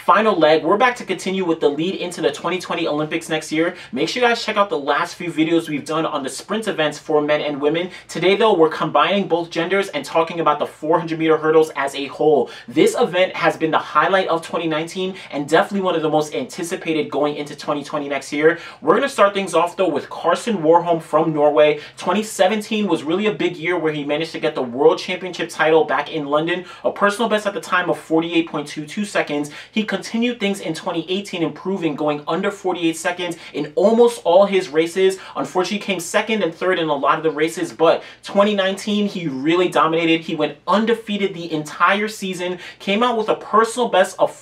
final leg. We're back to continue with the lead into the 2020 Olympics next year. Make sure you guys check out the last few videos we've done on the sprint events for men and women. Today though, we're combining both genders and talking about the 400-meter hurdles as a whole. This event has been the highlight of 2019 and definitely one of the most anticipated going into 2020 next year. We're going to start things off though with Karsten Warholm from Norway. 2017 was really a big year where he managed to get the World Championship title back in London, a personal best at the time of 48.22 seconds. He continued things in 2018, improving, going under 48 seconds in almost all his races. Unfortunately, he came second and third in a lot of the races, but 2019, he really dominated. He went undefeated the entire season, came out with a personal best of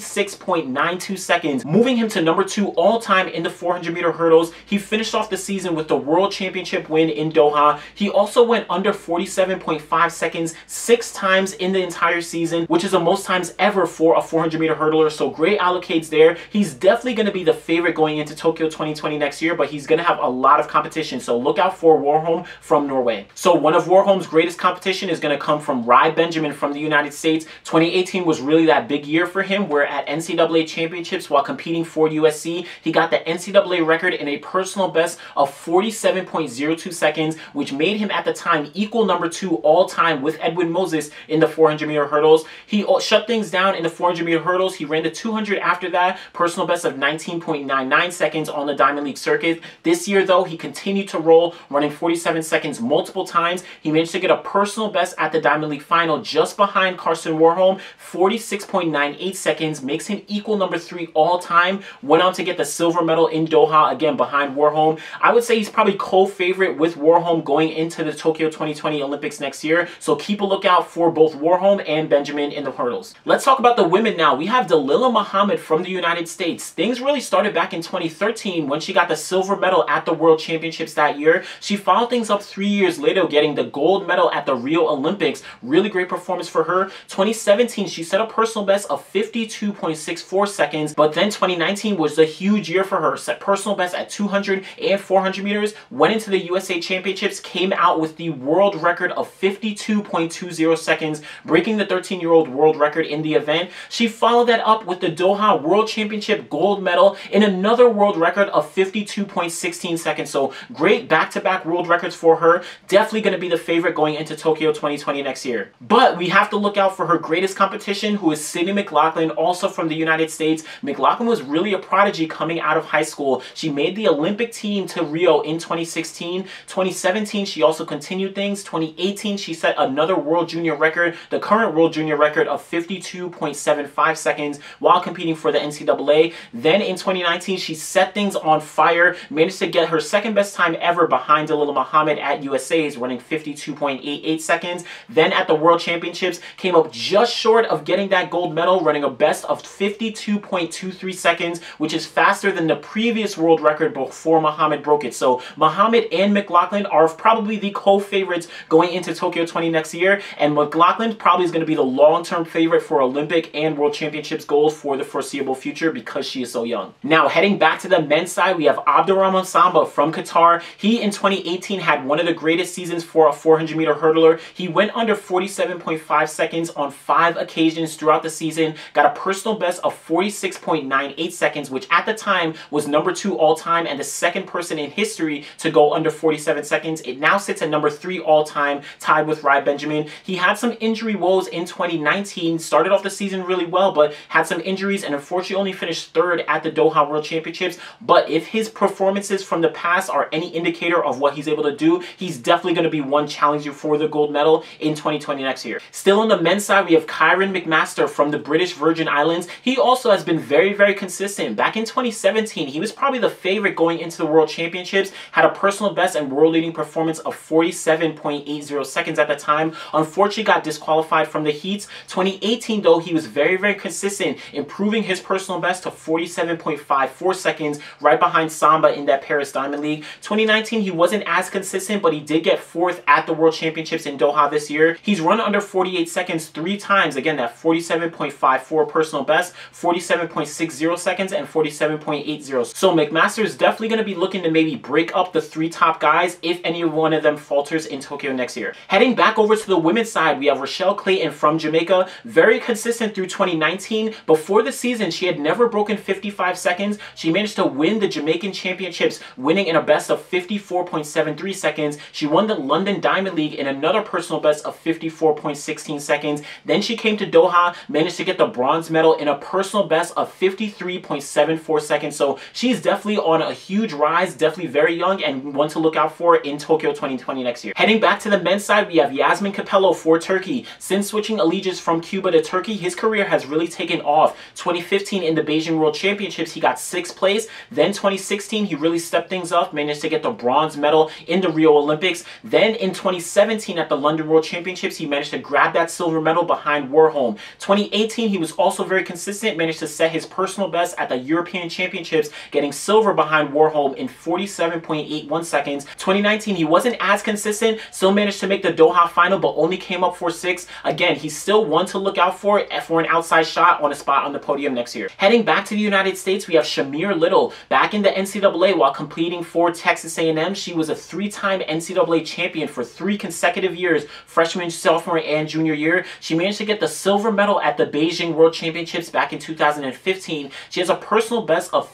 46.92 seconds, moving him to number 2 all-time in the 400-meter hurdles. He finished off the season with the World Championship win in Doha. He also went under 47.5 seconds 6 times in the entire season, which is the most times ever for a 400-meter hurdler, so great allocates there. He's definitely going to be the favorite going into Tokyo 2020 next year, but he's going to have a lot of competition, so look out for Warholm from Norway. So one of Warholm's greatest competition is going to come from Rai Benjamin from the United States. 2018 was really that big year for him, where at NCAA championships while competing for USC, he got the NCAA record in a personal best of 47.02 seconds, which made him at the time equal number 2 all-time with Edwin Moses in the 400-meter hurdles. He shut things down in the 400-meter hurdles. He ran the 200 after that, personal best of 19.99 seconds on the Diamond League circuit. This year though, he continued to roll, running 47 seconds multiple times. He managed to get a personal best at the Diamond League final just behind Karsten Warholm. 46.98 seconds makes him equal number 3 all-time. Went on to get the silver medal in Doha, again behind Warholm. I would say he's probably co-favorite with Warholm going into the Tokyo 2020 Olympics next year, so keep a lookout for both Warholm and Benjamin in the hurdles. Let's talk about the women now. We have Dalilah Muhammad from the United States. Things really started back in 2013 when she got the silver medal at the World Championships that year. She followed things up 3 years later, getting the gold medal at the Rio Olympics. Really great performance for her. 2017, she set a personal best of 52.64 seconds, but then 2019 was a huge year for her. Set personal best at 200 and 400 meters, went into the USA Championships, came out with the world record of 52.20 seconds, breaking the 13-year-old world record in the event. She followed that up with the Doha World Championship gold medal in another world record of 52.16 seconds. So great back-to-back world records for her. Definitely going to be the favorite going into Tokyo 2020 next year. But we have to look out for her greatest competition, who is Sydney McLaughlin, also from the United States. McLaughlin was really a prodigy coming out of high school. She made the Olympic team to Rio in 2016. 2017, she also continued things. 2018, she set another World Junior record, the current World Junior record of 52.75 seconds while competing for the NCAA. Then in 2019, she set things on fire, managed to get her second best time ever behind Dalilah Muhammad at USA's, running 52.88 seconds. Then at the World Championships, came up just short of getting that gold medal, running a best of 52.23 seconds, which is faster than the previous world record before Muhammad broke it. So Muhammad and McLaughlin are probably the co-favorites going into Tokyo 20 next year, and McLaughlin probably is going to be the long-term favorite for Olympic and World Championships gold for the foreseeable future because she is so young. Now, heading back to the men's side, we have Abdurrahman Samba from Qatar. He in 2018 had one of the greatest seasons for a 400-meter hurdler. He went under 47.5 seconds on 5 occasions throughout the season, got a personal best of 46.98 seconds, which at the time was number 2 all-time and the second person in history to go under 47 seconds. It now sits at number 3 all-time, tied with Rai Benjamin. He had some injury woes in 2019, started off the season really well, but had some injuries and unfortunately only finished 3rd at the Doha World Championships. But if his performances from the past are any indicator of what he's able to do, he's definitely going to be one challenging for the gold medal in 2020 next year. Still on the men's side, we have Kieran McMaster from the British Virgin Islands. He also has been very, very consistent. Back in 2017, he was probably the favorite going into the World Championships, had a personal best and world-leading performance of 47.80 seconds at the time. Unfortunately, got disqualified from the heats. 2018, though, he was very, very consistent, improving his personal best to 47.54 seconds, right behind Samba in that Paris Diamond League. 2019, he wasn't as consistent, but he did get 4th at the World Championships in Doha this year. He's run under 48 seconds 3 times. Again, that 47.54 personal best, 47.60 seconds, and 47.80. So McMaster is definitely going to be looking to maybe break up the 3 top guys if any one of them falters in Tokyo next year. Heading back over to the women's side, we have Rochelle Clayton from Jamaica. Very consistent through 2019. 2019, before the season, she had never broken 55 seconds. She managed to win the Jamaican Championships, winning in a best of 54.73 seconds. She won the London Diamond League in another personal best of 54.16 seconds. Then she came to Doha, managed to get the bronze medal in a personal best of 53.74 seconds. So she's definitely on a huge rise, definitely very young, and one to look out for in Tokyo 2020 next year. Heading back to the men's side, we have Yasmin Capello for Turkey. Since switching allegiance from Cuba to Turkey, his career has really taken off. 2015 in the Beijing World Championships, he got 6th place. Then 2016, he really stepped things up, managed to get the bronze medal in the Rio Olympics. Then in 2017 at the London World Championships, he managed to grab that silver medal behind Warholm. 2018, he was also very consistent, managed to set his personal best at the European Championships, getting silver behind Warholm in 47.81 seconds. 2019, he wasn't as consistent, still managed to make the Doha final, but only came up for 6th. Again, he's still one to look out for an outside shot on a spot on the podium next year. Heading back to the United States, we have Shamir Little. Back in the NCAA while competing for Texas A&M, she was a 3-time NCAA champion for 3 consecutive years, freshman, sophomore, and junior year. She managed to get the silver medal at the Beijing World Championships back in 2015. She has a personal best of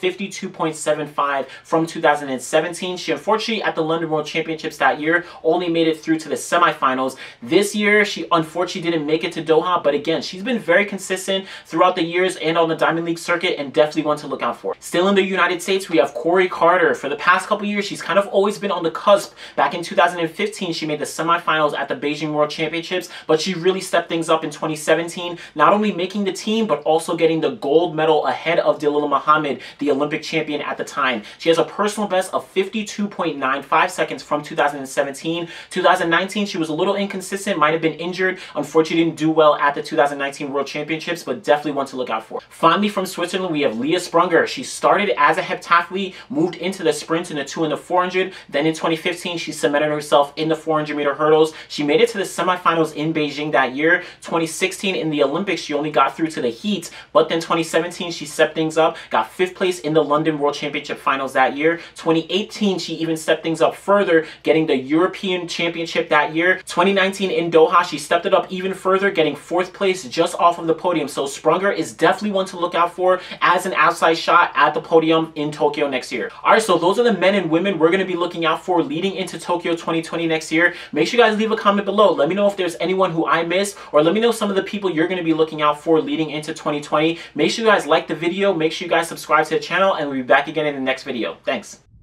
52.75 from 2017. She unfortunately at the London World Championships that year only made it through to the semifinals. This year, she unfortunately didn't make it to Doha, but again, she's been very consistent throughout the years and on the Diamond League circuit, and definitely one to look out for. Still in the United States, we have Corey Carter. For the past couple years, she's kind of always been on the cusp. Back in 2015, she made the semifinals at the Beijing World Championships, but she really stepped things up in 2017, not only making the team, but also getting the gold medal ahead of Dalilah Muhammad, the Olympic champion at the time. She has a personal best of 52.95 seconds from 2017. 2019, she was a little inconsistent, might have been injured. Unfortunately, didn't do well at the 2019 World Championships, but definitely one to look out for. Finally, from Switzerland, we have Leah Sprunger. She started as a heptathlete, moved into the sprint in the 2 and the 400. Then in 2015, she cemented herself in the 400-meter hurdles. She made it to the semifinals in Beijing that year. 2016 in the Olympics, she only got through to the heat, but then 2017, she stepped things up, got 5th place in the London World Championship finals that year. 2018, she even stepped things up further, getting the European Championship that year. 2019 in Doha, she stepped it up even further, getting 4th place just off of the podium. So Sprunger is definitely one to look out for as an outside shot at the podium in Tokyo next year. Alright, so those are the men and women we're going to be looking out for leading into Tokyo 2020 next year. Make sure you guys leave a comment below. Let me know if there's anyone who I missed, or let me know some of the people you're going to be looking out for leading into 2020. Make sure you guys like the video, make sure you guys subscribe to the channel, and we'll be back again in the next video. Thanks.